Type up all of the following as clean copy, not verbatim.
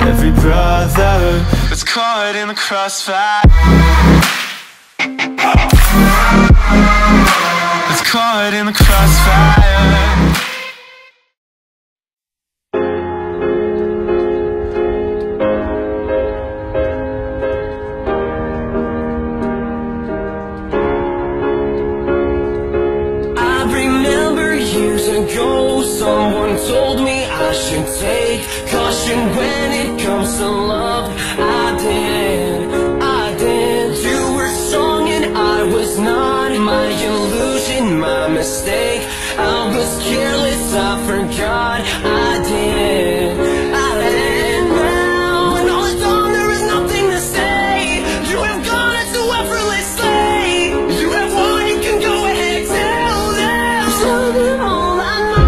every brother that's caught in the crossfire, that's caught in the crossfire. Someone told me I should take caution when it comes to love. I did. You were strong and I was not. My illusion, my mistake. I was careless, I forgot. I did. Now when all is done, there is nothing to say. You have gone so effortlessly. You have won, you can go ahead, tell them. Tell them all I know.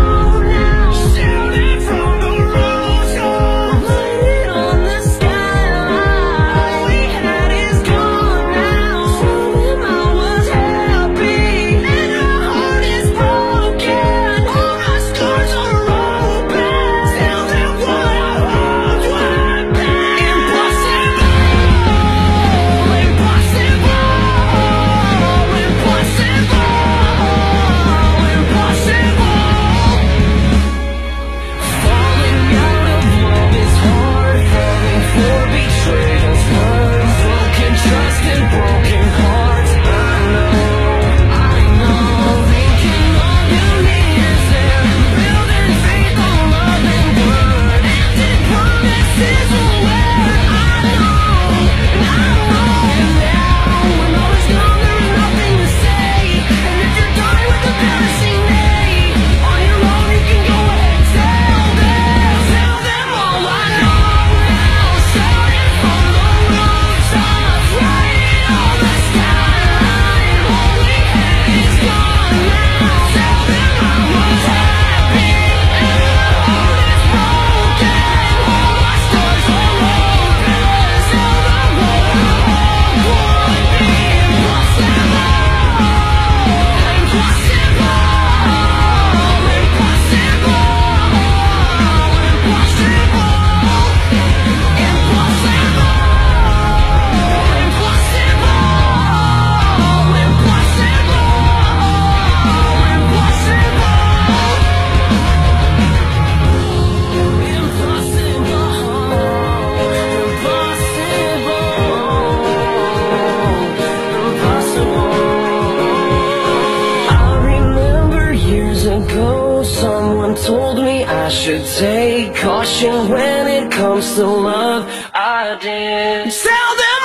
Someone told me I should take caution when it comes to love. I did. Tell them